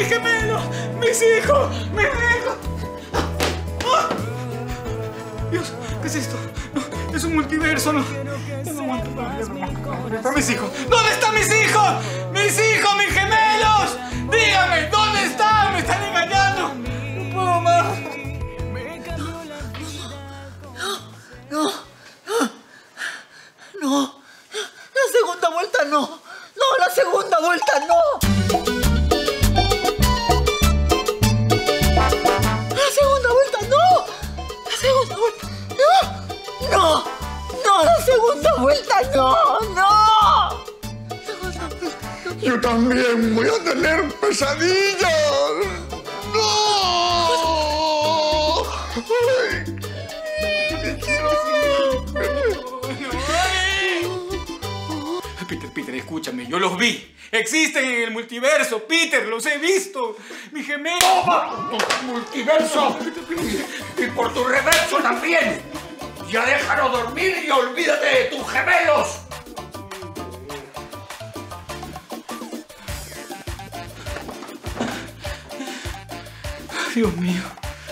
¡Mis gemelos! ¡Mis hijos! ¡Mis hijos! ¡Ah! Dios, ¿qué es esto? No, es un multiverso, ¿no? ¿Dónde están mis hijos? ¿Dónde están mis hijos? ¡Mis hijos, mis gemelos! ¡Dígame, ¿dónde están? ¡Me están engañando! ¡No puedo más! No. La segunda vuelta no. No, la segunda vuelta no. La segunda vuelta no. La segunda vuelta no. No. No, la segunda vuelta no. No. Yo también voy a tener pesadillas. ¡No! ¡Ay! Peter, escúchame, yo los vi. Existen en el multiverso, Peter, los he visto. Mi gemelo. ¡Toma! ¡Multiverso! ¡Y por tu reverso también! ¡Ya déjalo dormir y olvídate de tus gemelos! Dios mío.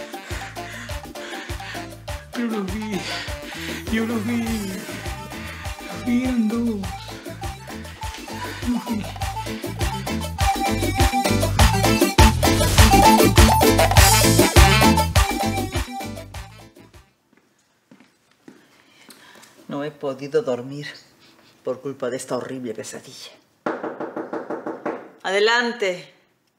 Pero los vi. Yo los vi. Los vi en dos. Los vi. No he podido dormir por culpa de esta horrible pesadilla. Adelante.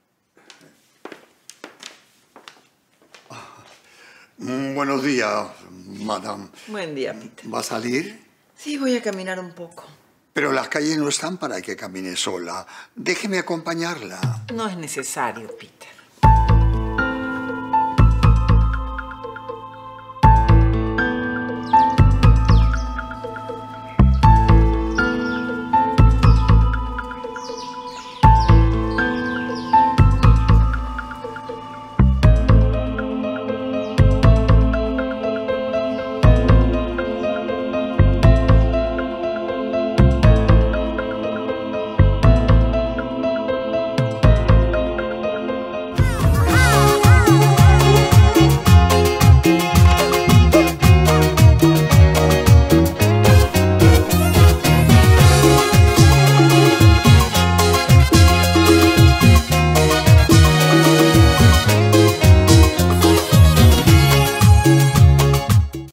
Buenos días, madame. Buen día, Peter. ¿Va a salir? Sí, voy a caminar un poco. Pero las calles no están para que camine sola. Déjeme acompañarla. No es necesario, Peter.